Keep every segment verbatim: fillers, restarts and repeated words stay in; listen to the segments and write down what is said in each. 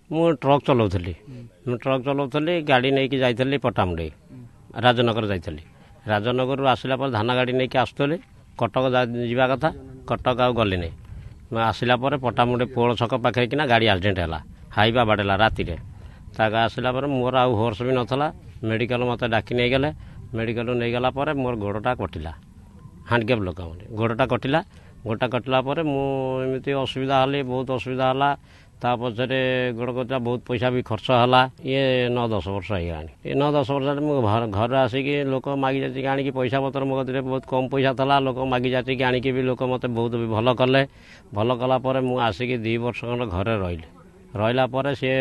ମୁଁ ଟ୍ରକ୍ ଚଲାଉଥିଲି ମୁଁ ଟ୍ରକ୍ ଚଲାଉଥିଲି ଗାଡ଼ି ନେଇକି ଯାଇଥିଲି ପଟ୍ଟାମୁଣ୍ଡେଇ ରାଜନଗର ଯାଇଥିଲି ରାଜନଗରରୁ ଆସିଲା ପରେ ଧାନ ଗାଡ଼ି ନେଇକି ଆସୁଥିଲି କଟକ ଯିବା କଥା କଟକ ଆଉ ଗଲିନି ମୁଁ ଆସିଲା ପରେ ପଟ୍ଟାମୁଣ୍ଡେଇ ପୋଳ ଛକ ପାଖରେ କିନା ଗାଡ଼ି ଆକ୍ସିଡେଣ୍ଟ ହେଲା ହାଇବା ବାଡ଼େଇଲା ରାତିରେ ତାକୁ ଆସିଲା ପରେ ମୋର ଆଉ ହୋର୍ସ ବି ନଥିଲା ମେଡ଼ିକାଲ ମୋତେ ଡାକି ନେଇଗଲେ ମେଡ଼ିକାଲରୁ ନେଇଗଲା ପରେ ମୋର ଗୋଡ଼ଟା କଟିଲା ହ୍ୟାଣ୍ଡକ୍ୟାପ୍ ଲୋକ ଗୋଡ଼ଟା କଟିଲା ଗୋଡ଼ଟା କଟିଲା ପରେ ମୁଁ ଏମିତି ଅସୁବିଧା ହେଲି ବହୁତ ଅସୁବିଧା ହେଲା ତା ପଛରେ ଗୋଡ଼ କଟା ବହୁତ ପଇସା ବି ଖର୍ଚ୍ଚ ହେଲା ଇଏ ନଅ ଦଶ ବର୍ଷ ହେଇଗଲାଣି ଏ ନଅ ଦଶ ବର୍ଷରେ ମୁଁ ଘରେ ଆସିକି ଲୋକ ମାଗି ଯାଚିକି ଆଣିକି ପଇସା ପତ୍ର ମୋ କତିରେ ବହୁତ କମ୍ ପଇସା ଥିଲା ଲୋକ ମାଗି ଯାଚିକି ଆଣିକି ବି ଲୋକ ମୋତେ ବହୁତ ବି ଭଲ କଲେ ଭଲ କଲା ପରେ ମୁଁ ଆସିକି ଦୁଇ ବର୍ଷ ଖଣ୍ଡେ ଘରେ ରହିଲି ରହିଲା ପରେ ସିଏ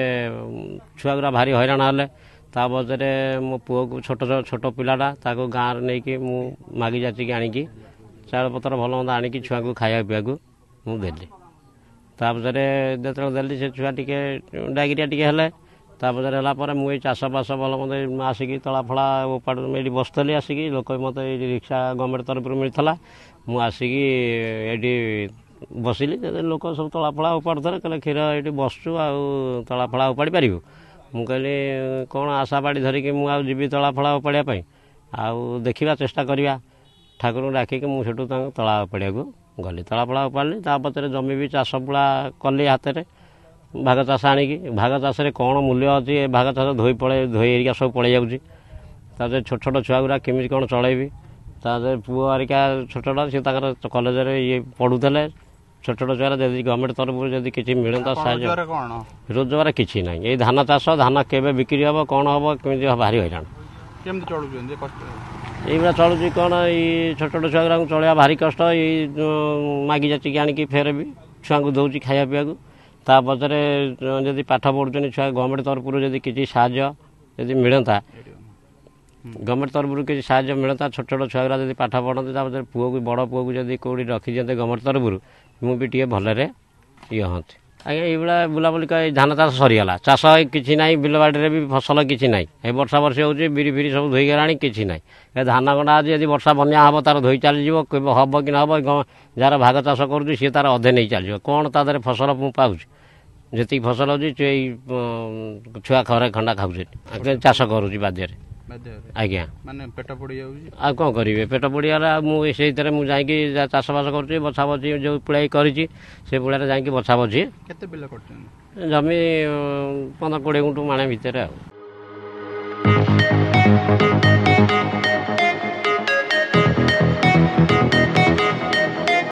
ଛୁଆଗୁରା ଭାରି ହଇରାଣ ହେଲେ ତା ପଛରେ ମୋ ପୁଅକୁ ଛୋଟ ଛୋଟ ପିଲାଟା ତାକୁ ଗାଁରେ ନେଇକି ମୁଁ ମାଗି ଯାଚିକି ଆଣିକି ଚାଉଳ ପତ୍ର ଭଲ ମନ୍ଦ ଆଣିକି ଛୁଆଙ୍କୁ ଖାଇବା ପିଇବାକୁ ମୁଁ ଦେଲି ତାପଛରେ ଯେତେବେଳେ ଦେଲି ସେ ଛୁଆ ଟିକେ ଡାଇରିଆ ଟିକେ ହେଲେ ତାପଛରେ ହେଲା ପରେ ମୁଁ ଏଇ ଚାଷ ବାସ ଭଲ ମନ୍ଦ ଆସିକି ତଳା ଫଳା ଉପାଡ଼ ଏଇଠି ବସିଥିଲି ଆସିକି ଲୋକ ମୋତେ ଏଇଠି ରିକ୍ସା ଗଭର୍ଣ୍ଣମେଣ୍ଟ ତରଫରୁ ମିଳିଥିଲା ମୁଁ ଆସିକି ଏଇଠି ବସିଲି ଲୋକ ସବୁ ତଳା ଫଳା ଉପାଡ଼ୁଥିଲେ କହିଲେ କ୍ଷୀର ଏଇଠି ବସୁଛୁ ଆଉ ତଳା ଫଳା ଉପାଡ଼ି ପାରିବୁ ମୁଁ କହିଲି କ'ଣ ଆଶା ବାଡ଼ି ଧରିକି ମୁଁ ଆଉ ଯିବି ତଳା ଫଳା ଉପାଡ଼ିବା ପାଇଁ ଆଉ ଦେଖିବା ଚେଷ୍ଟା କରିବା ଠାକୁରଙ୍କୁ ଡାକିକି ମୁଁ ସେଠୁ ତାଙ୍କୁ ତଳା ଉପାଡ଼ିବାକୁ ଗଲି ତଳା ଫଳା ଉପାଡ଼ିଲି ତା ପଛରେ ଜମି ବି ଚାଷ ପୁଳା କଲି ହାତରେ ଭାଗ ଚାଷ ଆଣିକି ଭାଗ ଚାଷରେ କ'ଣ ମୂଲ୍ୟ ଅଛି ଏ ଭାଗ ଚାଷ ଧୋଇ ପଳେଇ ଧୋଇ ଏରିକା ସବୁ ପଳେଇ ଯାଉଛି ତାପରେ ଛୋଟ ଛୋଟ ଛୁଆଗୁରା କେମିତି କ'ଣ ଚଳେଇବି ତାପରେ ପୁଅ ହେରିକା ଛୋଟ ଛୋଟ ସେ ତାଙ୍କର କଲେଜରେ ଇଏ ପଢ଼ୁଥିଲେ ଛୋଟ ଛୋଟ ଛୁଆର ଯଦି ଗଭର୍ଣ୍ଣମେଣ୍ଟ ତରଫରୁ ଯଦି କିଛି ମିଳନ୍ତା ସାହାଯ୍ୟ ରୋଜଗାର କିଛି ନାହିଁ ଏଇ ଧାନ ଚାଷ ଧାନ କେବେ ବିକ୍ରି ହେବ କ'ଣ ହେବ କେମିତି ଭାରି ହଇରାଣ କେମିତି ଚଳୁଛନ୍ତି ଏଇଭଳିଆ ଚଳୁଛି କ'ଣ ଏଇ ଛୋଟ ଛୋଟ ଛୁଆଗୁରାଙ୍କୁ ଚଳେଇବା ଭାରି କଷ୍ଟ ଏଇ ମାଗି ଯାଚିକି ଆଣିକି ଫେରେ ବି ଛୁଆଙ୍କୁ ଦେଉଛି ଖାଇବା ପିଇବାକୁ ତା ପଛରେ ଯଦି ପାଠ ପଢ଼ୁଛନ୍ତି ଛୁଆ ଗଭର୍ଣ୍ଣମେଣ୍ଟ ତରଫରୁ ଯଦି କିଛି ସାହାଯ୍ୟ ଯଦି ମିଳନ୍ତା ଗଭର୍ଣ୍ଣମେଣ୍ଟ ତରଫରୁ କିଛି ସାହାଯ୍ୟ ମିଳନ୍ତା ଛୋଟ ଛୋଟ ଛୁଆଗୁରା ଯଦି ପାଠ ପଢ଼ନ୍ତି ତା ପଛରେ ପୁଅକୁ ବଡ଼ ପୁଅକୁ ଯଦି କେଉଁଠି ରଖିଦିଅନ୍ତେ ଗଭର୍ଣ୍ଣମେଣ୍ଟ ତରଫରୁ ମୁଁ ବି ଟିକେ ଭଲରେ ଇଏ ହୁଅନ୍ତି ଆଜ୍ଞା ଏଇଭଳିଆ ବୁଲାବୁଲି ଏଇ ଧାନ ଚାଷ ସରିଗଲା ଚାଷ କିଛି ନାହିଁ ବିଲବାଡ଼ିରେ ବି ଫସଲ କିଛି ନାହିଁ ଏ ବର୍ଷା ବର୍ଷି ହେଉଛି ବିରି ଫିରି ସବୁ ଧୋଇଗଲାଣି କିଛି ନାହିଁ ଏ ଧାନ ଗଣ୍ଡା ଆଜି ଯଦି ବର୍ଷା ବନ୍ୟା ହେବ ତାର ଧୋଇ ଚାଲିଯିବ କେବେ ହେବ କି ନ ହେବ ଯାହାର ଭାଗ ଚାଷ କରୁଛି ସିଏ ତାର ଅଧେ ନେଇ ଚାଲିଯିବ କ'ଣ ତା ଦେହରେ ଫସଲ ମୁଁ ପାଉଛି ଯେତିକି ଫସଲ ହେଉଛି ଏଇ ଛୁଆ ଖରେ ଖଣ୍ଡା ଖାଉଛି ଚାଷ କରୁଛି ବାଧ୍ୟରେ ଆଜ୍ଞା ମାନେ ପେଟ ପଡ଼ିଯାଉଛି ଆଉ କ'ଣ କରିବେ ପେଟ ପଡ଼ିଗଲା ଆଉ ମୁଁ ସେଇଥିରେ ମୁଁ ଯାଇକି ଚାଷବାସ କରୁଛି ବଛା ବଛି ଯେଉଁ ପୁଳାଇ କରିଛି ସେ ପୁଳାରେ ଯାଇକି ବଛା ବଛି କେତେ ପିଲା କରୁଛନ୍ତି ଜମି ପନ୍ଦର କୋଡ଼ିଏ ଗୁଣ୍ଠୁ ମାଣେ ଭିତରେ ଆଉ